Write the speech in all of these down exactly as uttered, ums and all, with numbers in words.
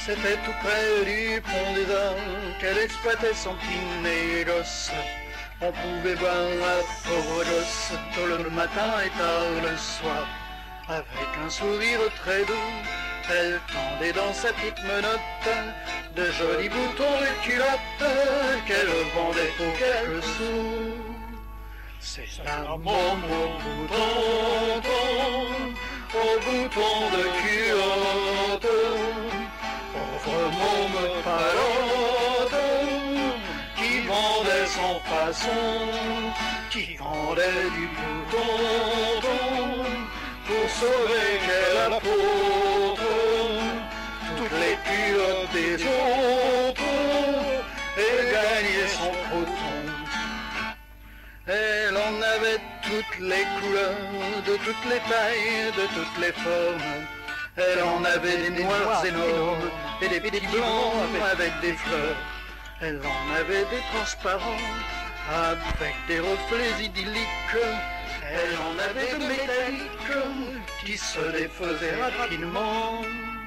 C'était tout près du pont des Arts qu'elle exploitait son petit négoce. On pouvait voir la pauvre gosse tôt le matin et tard le soir. Avec un sourire très doux, elle tendait dans sa petite menotte de jolis boutons de culotte qu'elle vendait pour quelques sous. C'est la Momo Bouton, au bouton de culotte, pauvre môme palote, qui vendait sans façon, qui vendait du bouton, pour sauver quelle apôtre, toutes les culottes des autres, et gagner son proton. Elle en avait toutes les couleurs, de toutes les tailles, de toutes les formes. Elle en avait des noirs énormes et des petits blancs avec des fleurs. Elle en avait des transparents avec des reflets idylliques. Elle en avait de métalliques qui se défaisaient rapidement.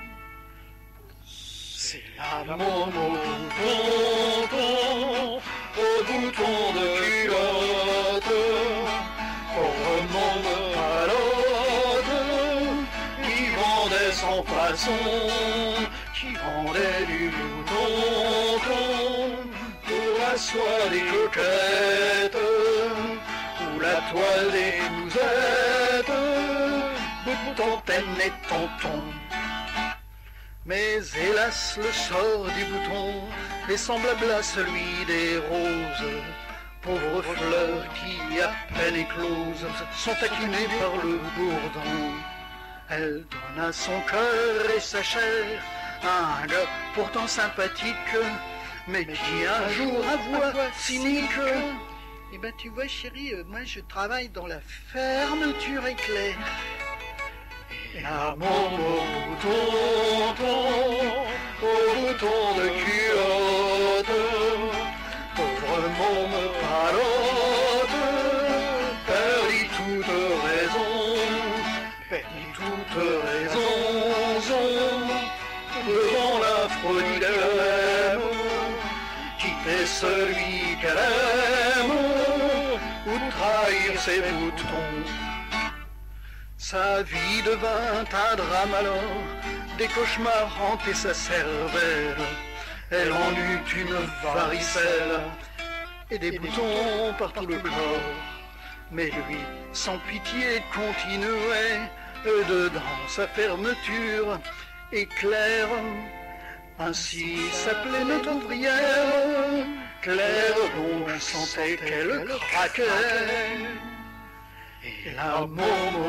C'est la Momo Bouton, au bouton de culotte, pauvre môme palote, qui vendait sans façon, qui vendait du bouton, pour la soie des coquettes, ou la toile des blousettes, boutontaine et tonton. Mais hélas, le sort du bouton est semblable à celui des roses. Pauvres fleurs qui, à peine écloses, sont taquinées par le bourdon. Elle donne à son cœur et sa chair à un gars pourtant sympathique, mais qui un jour avoua cynique. Eh ben tu vois chérie, euh, moi je travaille dans la fermeture éclair. La Momo Bouton, au bouton de culotte, pauvre môme palote, perdit toute raison, perdit toute raison, devant l'affreux dilemme, quitter celui qu'elle aime, ou trahir ses boutons. Sa vie devint un drame alors, des cauchemars hantaient sa cervelle. Elle en eut une varicelle et des boutons par tout le corps. Mais lui, sans pitié, continuait dedans sa fermeture éclair. Ainsi s'appelait notre ouvrière, Claire, dont je sentais qu'elle craquait. Et la Momo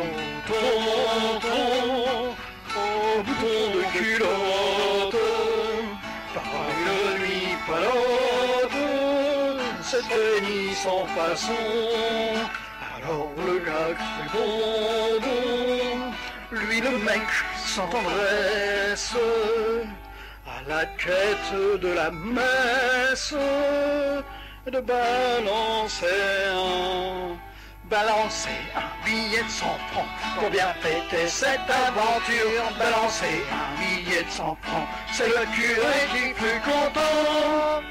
Bouton, au bouton de culotte, par une nuit palote, se teignit sans façon. Alors le gars crut bon, bon, lui le mec sans tendresse, à la quête de la messe, de balancer un... Balancer un billet de cent francs pour bien fêter cette aventure. Balancer un billet de cent francs, c'est le curé qui fut content.